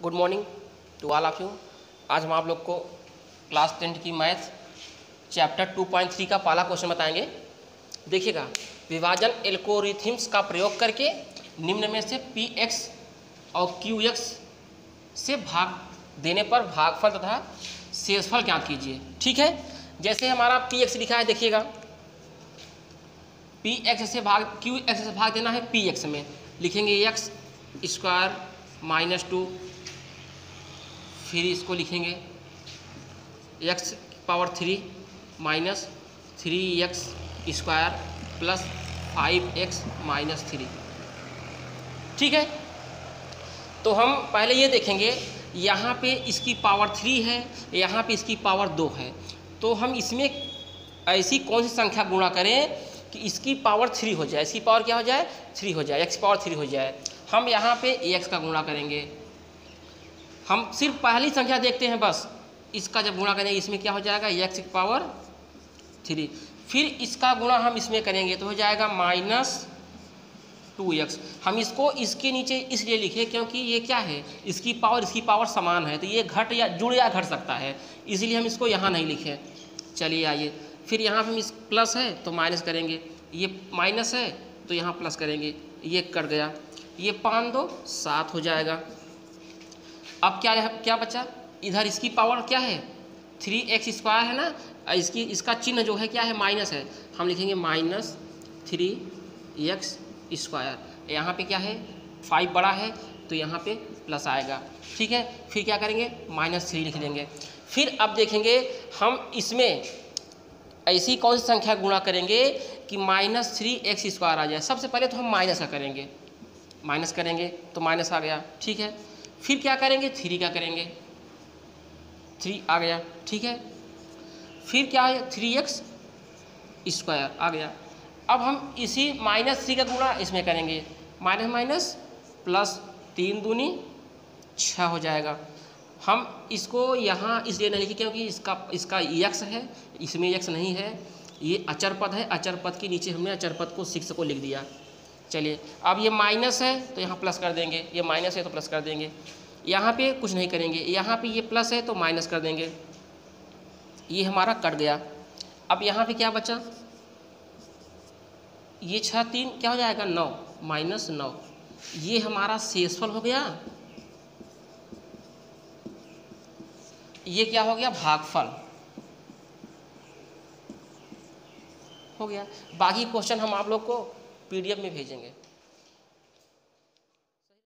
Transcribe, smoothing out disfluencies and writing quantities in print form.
Good morning to all of you. आज हम आप लोग को क्लास 10 की मैथ्स चैप्टर 2.3 का पहला क्वेश्चन बताएंगे। देखिएगा, विभाजन एल्गोरिथम्स का प्रयोग करके निम्न में से px और qx से भाग देने पर भागफल तथा शेषफल ज्ञात कीजिए। ठीक है, जैसे हमारा px लिखा है, देखिएगा qx से भाग देना है px में, लिखेंगे x स्क्वायर माइनस 2, फिर इसको लिखेंगे x power 3 minus 3x square plus 5x minus 3। ठीक है, तो हम पहले ये देखेंगे, यहाँ पे इसकी पावर 3 है, यहाँ पे इसकी पावर 2 है, तो हम इसमें ऐसी कौन सी संख्या गुणा करें कि इसकी पावर 3 हो जाए, इसकी पावर क्या हो जाए, 3 हो जाए, x पावर 3 हो जाए। हम यहाँ पे x का गुणा करेंगे। हम सिर्फ पहली संख्या देखते हैं बस, इसका जब गुणा करेंगे इसमें क्या हो जाएगा, x की पावर 3। फिर इसका गुणा हम इसमें करेंगे तो हो जाएगा माइनस 2x। हम इसको इसके नीचे इसलिए लिखे क्योंकि ये क्या है, इसकी पावर समान है, तो ये जुड़ या घट सकता है, इसलिए हम इसको यहाँ नहीं लिखे। चलिए आइए, फिर यहाँ हम इस प्लस है तो माइनस करेंगे, ये माइनस है तो यहाँ प्लस करेंगे, ये कट गया, ये 5 2 7 हो जाएगा। अब क्या बचा, इधर इसकी पावर क्या है, 3x स्क्वायर है ना, इसका चिन्ह जो है क्या है, माइनस है, हम लिखेंगे माइनस 3x स्क्वायर। यहाँ पे क्या है, 5 बड़ा है तो यहाँ पे प्लस आएगा। ठीक है, फिर क्या करेंगे, माइनस 3 लिख लेंगे। फिर अब देखेंगे हम इसमें ऐसी कौन सी संख्या गुणा करेंगे कि माइनस 3x स्क्वायर आ जाए। सबसे पहले तो हम माइनस का करेंगे, माइनस करेंगे तो माइनस आ गया। ठीक है, फिर क्या करेंगे, 3 का करेंगे, 3 आ गया। ठीक है, फिर क्या है, 3x स्क्वायर आ गया। अब हम इसी माइनस 3 का गुणा इसमें करेंगे, माइनस माइनस प्लस 3 दूनी 6 हो जाएगा। हम इसको यहाँ इसलिए नहीं लिखे क्योंकि इसका x है, इसमें x नहीं है, ये अचर पद है, अचर पद के नीचे हमने अचर पद को 6 को लिख दिया। चलिए, अब ये माइनस है तो यहाँ प्लस कर देंगे, ये माइनस है तो प्लस कर देंगे, यहाँ पे कुछ नहीं करेंगे, यहाँ पे ये प्लस है तो माइनस कर देंगे, ये हमारा कट गया। अब यहाँ पे क्या बचा, ये 6 3 क्या हो जाएगा, 9 माइनस 9, ये हमारा शेषफल हो गया। ये क्या हो गया, भागफल हो गया। बाकी क्वेश्चन हम आप लोग को PDF में भेजेंगे।